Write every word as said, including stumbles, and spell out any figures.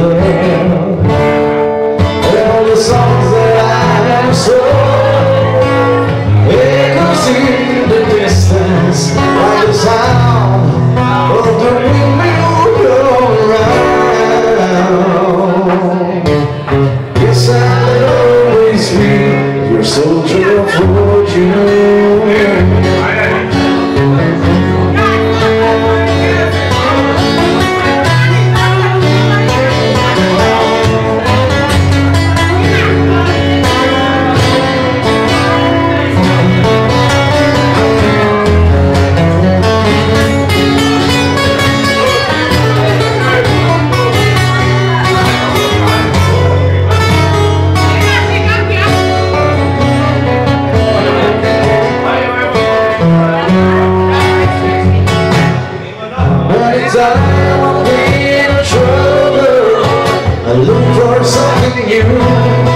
love. All the songs that I have sung echoes in the distance, like the sound of the windmill going round. Yes, I'll always be your soldier of fortune. Anytime I'm in trouble, I look for something new.